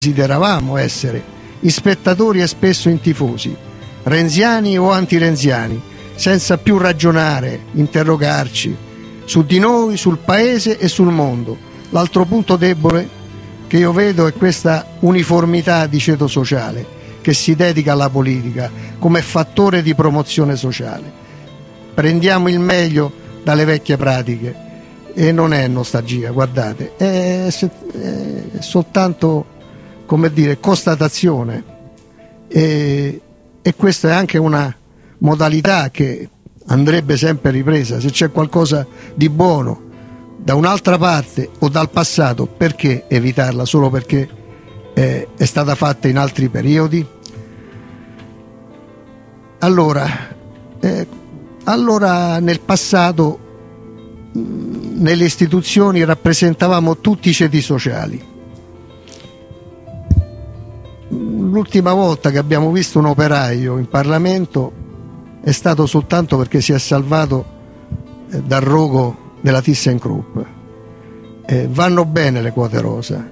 desideravamo essere in spettatori e spesso in tifosi, renziani o antirenziani, senza più ragionare, interrogarci su di noi, sul paese e sul mondo. L'altro punto debole che io vedo è questa uniformità di ceto sociale che si dedica alla politica come fattore di promozione sociale. Prendiamo il meglio dalle vecchie pratiche e non è nostalgia, guardate, è soltanto, come dire, constatazione, e questa è anche una modalità che andrebbe sempre ripresa. Se c'è qualcosa di buono da un'altra parte o dal passato, perché evitarla solo perché è stata fatta in altri periodi? Allora nel passato nelle istituzioni rappresentavamo tutti i ceti sociali. L'ultima volta che abbiamo visto un operaio in Parlamento è stato soltanto perché si è salvato dal rogo della ThyssenKrupp. Vanno bene le quote rosa,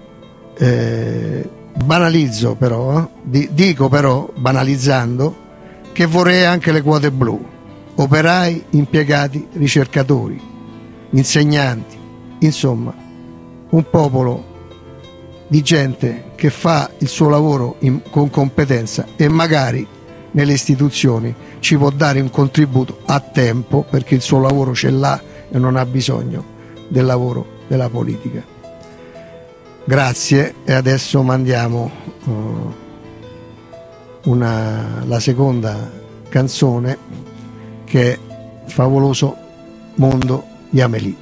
banalizzo però, dico però, banalizzando, che vorrei anche le quote blu: operai, impiegati, ricercatori, insegnanti, insomma un popolo di gente che fa il suo lavoro con competenza e magari nelle istituzioni ci può dare un contributo a tempo, perché il suo lavoro ce l'ha e non ha bisogno del lavoro della politica. Grazie, e adesso mandiamo la seconda canzone, che è Favoloso mondo di Amélie.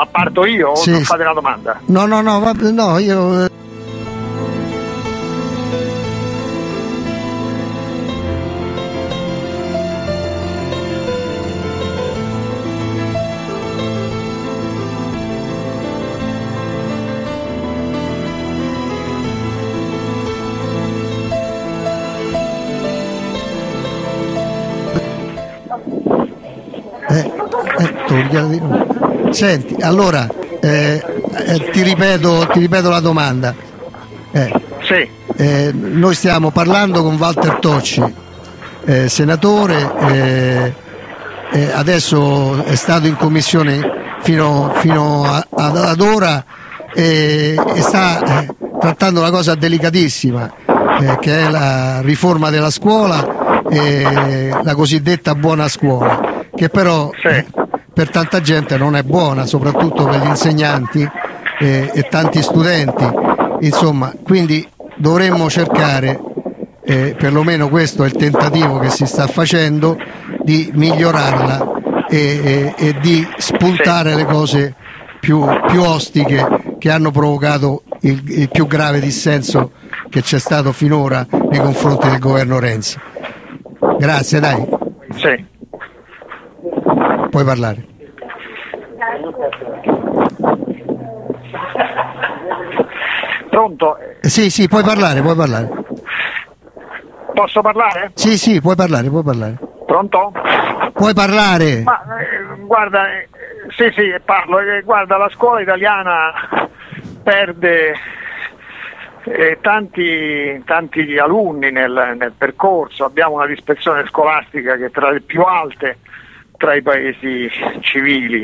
Ma parto io o Sì. non fate la domanda? No, io... togliela di nuovo. Senti, allora ti ripeto la domanda. Sì. Noi stiamo parlando con Walter Tocci, senatore, adesso è stato in commissione fino ad ora e sta trattando una cosa delicatissima, che è la riforma della scuola, la cosiddetta buona scuola, che però per tanta gente non è buona, soprattutto per gli insegnanti e tanti studenti, insomma, quindi dovremmo cercare, perlomeno questo è il tentativo che si sta facendo, di migliorarla e di spuntare le cose più ostiche che hanno provocato il più grave dissenso che c'è stato finora nei confronti del governo Renzi. Grazie, dai. Sì. Puoi parlare. Pronto? Sì, puoi parlare. Posso parlare? Sì, puoi parlare. Pronto? Puoi parlare. Ma guarda, sì, parlo. Guarda, la scuola italiana perde tanti alunni nel percorso, abbiamo una dispersione scolastica che è tra le più alte tra i paesi civili.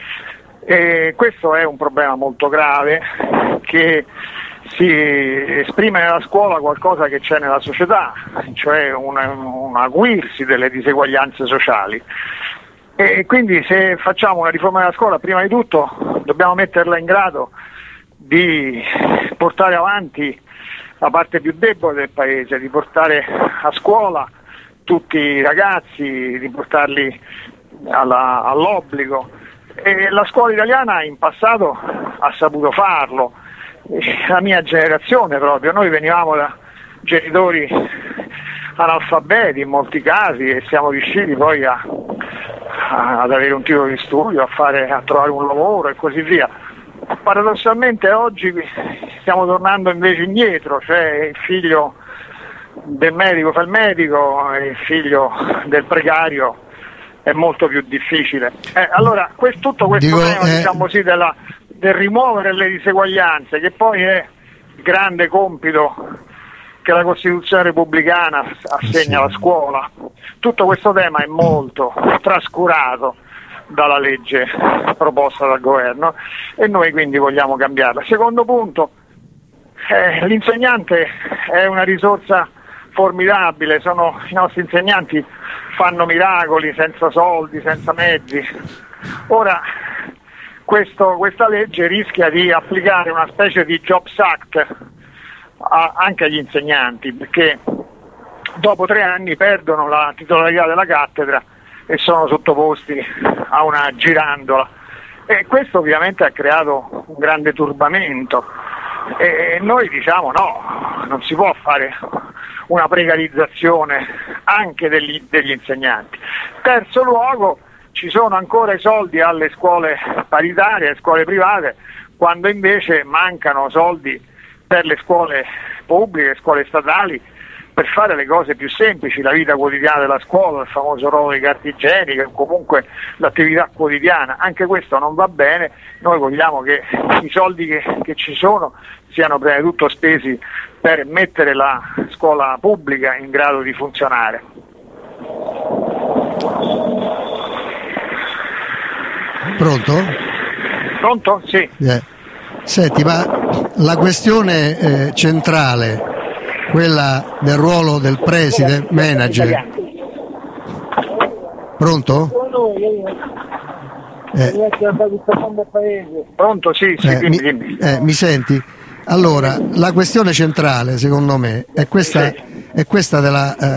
E questo è un problema molto grave che si esprime nella scuola qualcosa che c'è nella società, cioè un acuirsi delle diseguaglianze sociali. E quindi se facciamo una riforma della scuola, prima di tutto dobbiamo metterla in grado di portare avanti la parte più debole del paese, di portare a scuola tutti i ragazzi, di portarli all'obbligo. E la scuola italiana in passato ha saputo farlo, la mia generazione proprio, noi venivamo da genitori analfabeti in molti casi e siamo riusciti poi ad avere un titolo di studio, a trovare un lavoro e così via. Paradossalmente oggi stiamo tornando invece indietro, cioè il figlio del medico fa il medico e il figlio del precario è molto più difficile. Allora tutto questo tema diciamo così, del rimuovere le diseguaglianze, che poi è il grande compito che la Costituzione repubblicana assegna alla scuola, tutto questo tema è molto trascurato dalla legge proposta dal governo e noi quindi vogliamo cambiarla. Secondo punto, l'insegnante è una risorsa formidabile, i nostri insegnanti fanno miracoli senza soldi, senza mezzi. Ora questa legge rischia di applicare una specie di Jobs Act anche agli insegnanti, perché dopo 3 anni perdono la titolarità della cattedra e sono sottoposti a una girandola, e questo ovviamente ha creato un grande turbamento e noi diciamo no, non si può fare una precarizzazione anche degli insegnanti. Terzo luogo, ci sono ancora i soldi alle scuole paritarie, alle scuole private, quando invece mancano soldi per le scuole pubbliche, le scuole statali, per fare le cose più semplici, la vita quotidiana della scuola, il famoso ruolo di carta igienica, o comunque l'attività quotidiana. Anche questo non va bene, noi vogliamo che i soldi che ci sono siano prima di tutto spesi per mettere la scuola pubblica in grado di funzionare. Pronto? Pronto? Sì. Senti, ma la questione centrale, quella del ruolo del preside manager. Pronto? Pronto, sì, dimmi. Mi senti? Allora, la questione centrale, secondo me, è questa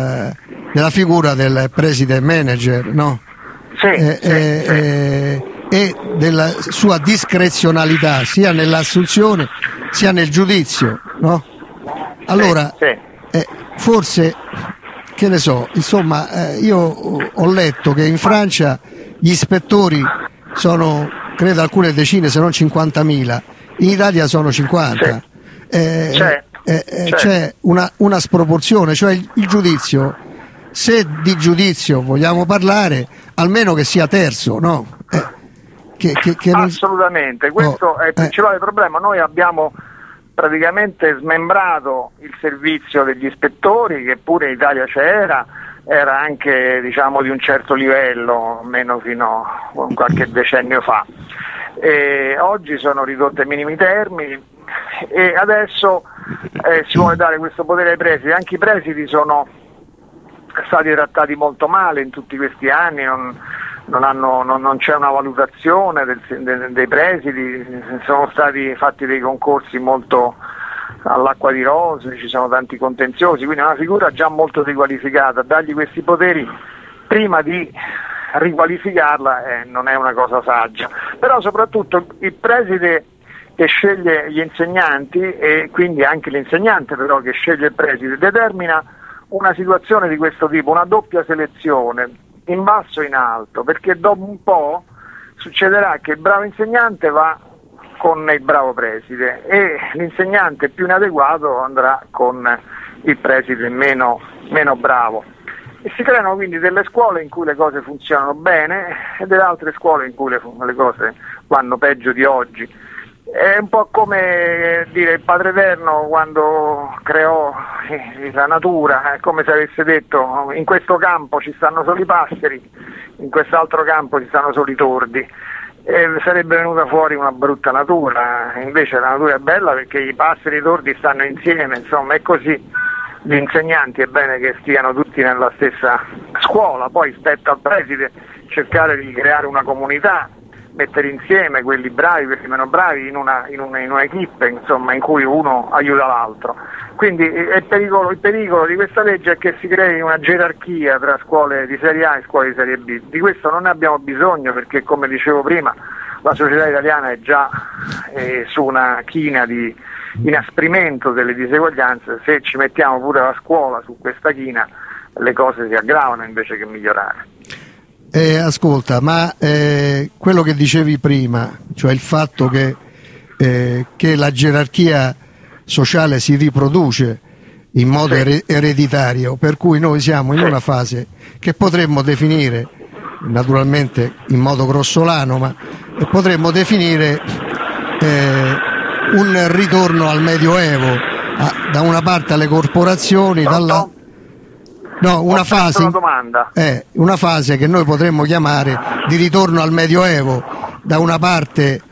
della figura del preside manager, no? Sì, e e della sua discrezionalità sia nell'assunzione sia nel giudizio, no? Allora, forse, che ne so, insomma, io ho letto che in Francia gli ispettori sono, credo, alcune decine, se non 50.000, in Italia sono 50. C'è una sproporzione, cioè il giudizio, se di giudizio vogliamo parlare, almeno che sia terzo, no? Assolutamente, questo è il principale problema. Noi abbiamo praticamente smembrato il servizio degli ispettori, che pure in Italia era anche, diciamo, di un certo livello, almeno fino a qualche decennio fa. Oggi sono ridotte ai minimi termini e adesso si vuole dare questo potere ai presidi. Anche i presidi sono stati trattati molto male in tutti questi anni, non c'è una valutazione dei presidi, sono stati fatti dei concorsi molto all'acqua di rose, ci sono tanti contenziosi, quindi è una figura già molto riqualificata. Dargli questi poteri prima di riqualificarla non è una cosa saggia, però soprattutto il preside che sceglie gli insegnanti, e quindi anche l'insegnante però che sceglie il preside, determina una situazione di questo tipo, una doppia selezione in basso e in alto, perché dopo un po' succederà che il bravo insegnante va con il bravo preside e l'insegnante più inadeguato andrà con il preside meno bravo, e si creano quindi delle scuole in cui le cose funzionano bene e delle altre scuole in cui le cose vanno peggio di oggi. È un po' come dire il Padre Eterno quando creò la natura, è come se avesse detto: in questo campo ci stanno solo i passeri, in quest'altro campo ci stanno solo i tordi, e sarebbe venuta fuori una brutta natura. Invece la natura è bella perché i passeri e i tordi stanno insieme, insomma è così. Gli insegnanti è bene che stiano tutti nella stessa scuola, poi spetta al preside cercare di creare una comunità, mettere insieme quelli bravi, quelli meno bravi in una equipe, insomma, in cui uno aiuta l'altro. Quindi il pericolo di questa legge è che si crei una gerarchia tra scuole di serie A e scuole di serie B. Di questo non ne abbiamo bisogno, perché, come dicevo prima, la società italiana è già su una china di inasprimento delle diseguaglianze. Se ci mettiamo pure la scuola su questa china, le cose si aggravano invece che migliorare. Ascolta, ma quello che dicevi prima, cioè il fatto che la gerarchia sociale si riproduce in modo ereditario, per cui noi siamo in una fase che potremmo definire, naturalmente in modo grossolano, ma potremmo definire un ritorno al Medioevo, da una parte alle corporazioni, dalla... No, una fase che noi potremmo chiamare di ritorno al Medioevo, da una parte